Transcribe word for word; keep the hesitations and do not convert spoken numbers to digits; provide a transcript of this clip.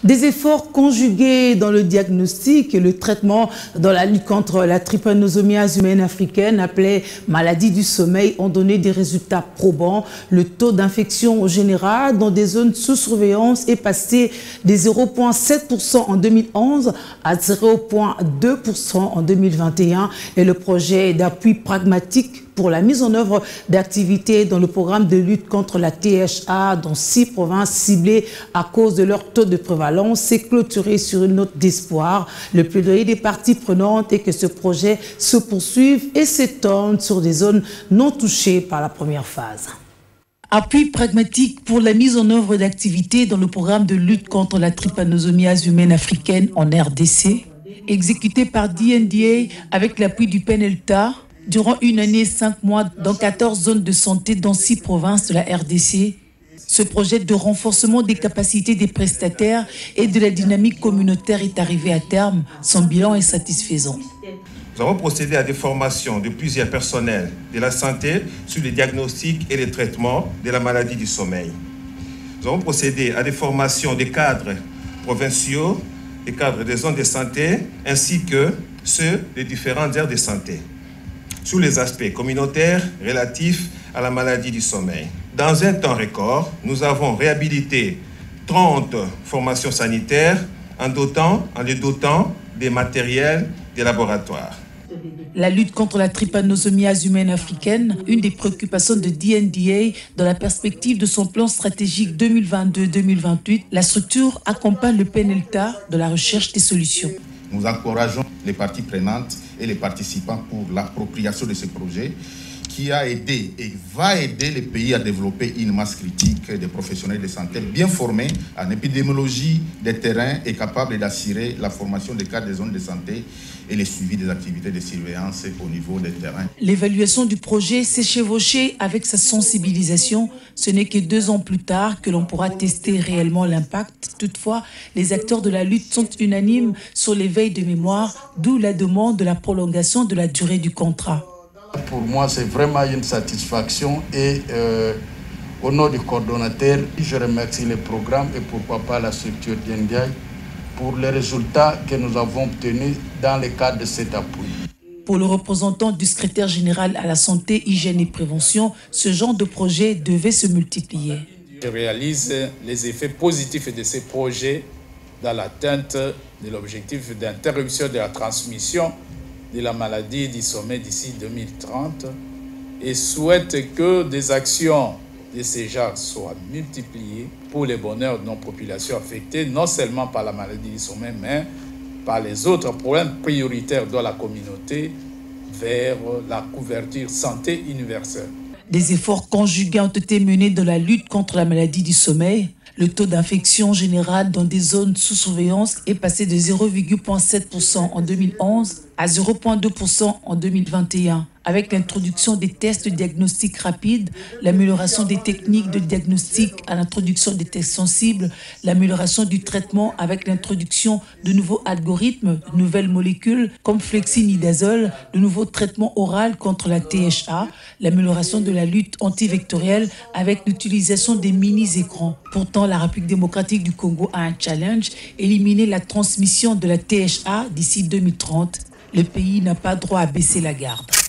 Des efforts conjugués dans le diagnostic et le traitement dans la lutte contre la trypanosomiase humaine africaine, appelée maladie du sommeil, ont donné des résultats probants. Le taux d'infection générale dans des zones sous surveillance est passé de zéro virgule sept pour cent en deux mille onze à zéro virgule deux pour cent en deux mille vingt et un et le projet d'appui pragmatique pour la mise en œuvre d'activités dans le programme de lutte contre la T H A dans six provinces ciblées à cause de leur taux de prévalence s'est clôturé sur une note d'espoir. Le plaidoyer des parties prenantes est que ce projet se poursuive et s'étende sur des zones non touchées par la première phase. Appui pragmatique pour la mise en œuvre d'activités dans le programme de lutte contre la trypanosomiase humaine africaine en R D C, exécuté par D N D A avec l'appui du PENELTA, durant une année et cinq mois dans quatorze zones de santé dans six provinces de la R D C. Ce projet de renforcement des capacités des prestataires et de la dynamique communautaire est arrivé à terme. Son bilan est satisfaisant. Nous avons procédé à des formations de plusieurs personnels de la santé sur les diagnostics et les traitements de la maladie du sommeil. Nous avons procédé à des formations des cadres provinciaux, des cadres des zones de santé, ainsi que ceux des différentes aires de santé, sur les aspects communautaires relatifs à la maladie du sommeil. Dans un temps record, nous avons réhabilité trente formations sanitaires en, dotant, en les dotant des matériels des laboratoires. La lutte contre la trypanosomiase humaine africaine, une des préoccupations de D N D A dans la perspective de son plan stratégique deux mille vingt-deux deux mille vingt-huit, la structure accompagne le PENELTA dans la recherche des solutions. Nous encourageons les parties prenantes et les participants pour l'appropriation de ce projet qui a aidé et va aider les pays à développer une masse critique de professionnels de santé bien formés en épidémiologie des terrains et capables d'assurer la formation des cadres des zones de santé et le suivi des activités de surveillance au niveau des terrains. L'évaluation du projet s'est chevauchée avec sa sensibilisation. Ce n'est que deux ans plus tard que l'on pourra tester réellement l'impact. Toutefois, les acteurs de la lutte sont unanimes sur l'éveil de mémoire, d'où la demande de la prolongation de la durée du contrat. Pour moi, c'est vraiment une satisfaction et euh, au nom du coordonnateur, je remercie le programme et pourquoi pas la structure D N D A pour les résultats que nous avons obtenus dans le cadre de cet appui. Pour le représentant du secrétaire général à la santé, hygiène et prévention, ce genre de projet devait se multiplier. Je réalise les effets positifs de ces projets dans l'atteinte de l'objectif d'interruption de la transmission de la maladie du sommeil d'ici deux mille trente et souhaite que des actions de ce genre soient multipliées pour le bonheur de nos populations affectées, non seulement par la maladie du sommeil, mais par les autres problèmes prioritaires de la communauté vers la couverture santé universelle. Des efforts conjugués ont été menés dans la lutte contre la maladie du sommeil. Le taux d'infection générale dans des zones sous surveillance est passé de zéro virgule sept pour cent en deux mille onze à zéro virgule deux pour cent en deux mille vingt et un. Avec l'introduction des tests de diagnostic rapide, l'amélioration des techniques de diagnostic à l'introduction des tests sensibles, l'amélioration du traitement avec l'introduction de nouveaux algorithmes, de nouvelles molécules comme flexinidazole, de nouveaux traitements oraux contre la T H A, l'amélioration de la lutte antivectorielle avec l'utilisation des mini-écrans. Pourtant, la République démocratique du Congo a un challenge, éliminer la transmission de la T H A d'ici deux mille trente. Le pays n'a pas droit à baisser la garde.